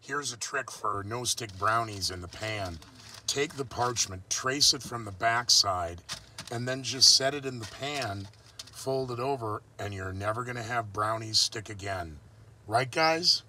Here's a trick for no-stick brownies in the pan. Take the parchment, trace it from the back side, and then just set it in the pan, fold it over, and you're never gonna have brownies stick again. Right, guys?